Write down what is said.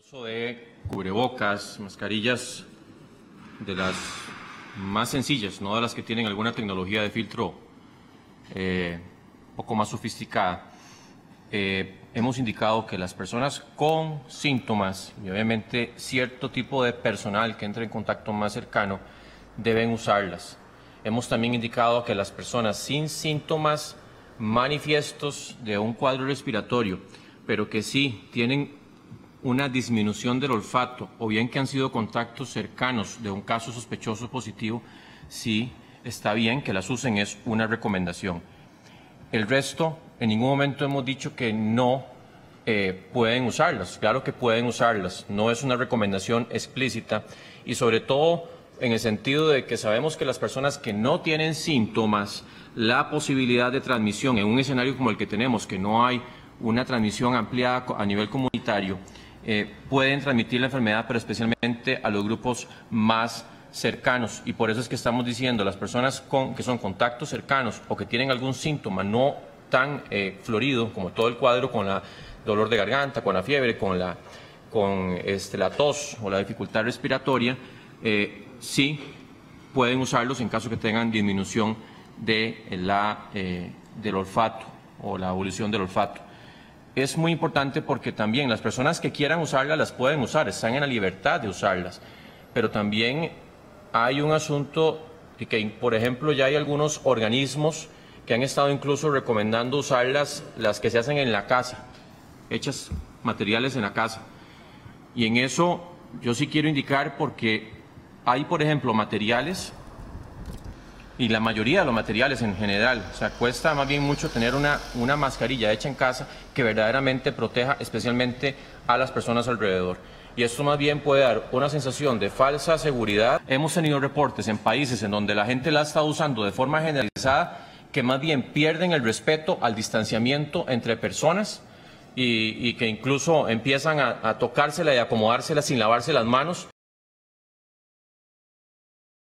Uso de cubrebocas, mascarillas de las más sencillas, no de las que tienen alguna tecnología de filtro un poco más sofisticada. Hemos indicado que las personas con síntomas y obviamente cierto tipo de personal que entre en contacto más cercano deben usarlas. Hemos también indicado que las personas sin síntomas manifiestos de un cuadro respiratorio, pero que sí tienen una disminución del olfato o bien que han sido contactos cercanos de un caso sospechoso positivo, sí está bien que las usen, es una recomendación. El resto, en ningún momento hemos dicho que no pueden usarlas, claro que pueden usarlas, no es una recomendación explícita y sobre todo en el sentido de que sabemos que las personas que no tienen síntomas, la posibilidad de transmisión en un escenario como el que tenemos, que no hay una transmisión ampliada a nivel comunitario, pueden transmitir la enfermedad, pero especialmente a los grupos más cercanos. Y por eso es que estamos diciendo, las personas que son contactos cercanos o que tienen algún síntoma no tan florido como todo el cuadro, con la dolor de garganta, con la fiebre, con la tos o la dificultad respiratoria, sí pueden usarlos en caso que tengan disminución del olfato o la evolución del olfato. Es muy importante porque también las personas que quieran usarlas las pueden usar, están en la libertad de usarlas, pero también hay un asunto de que, por ejemplo, ya hay algunos organismos que han estado incluso recomendando usar las que se hacen en la casa, hechas materiales en la casa. Y en eso yo sí quiero indicar porque hay, por ejemplo, materiales, y la mayoría de los materiales en general, o sea, cuesta más bien mucho tener una mascarilla hecha en casa que verdaderamente proteja especialmente a las personas alrededor. Y esto más bien puede dar una sensación de falsa seguridad. Hemos tenido reportes en países en donde la gente la ha estado usando de forma generalizada, que más bien pierden el respeto al distanciamiento entre personas y que incluso empiezan a tocársela y acomodársela sin lavarse las manos,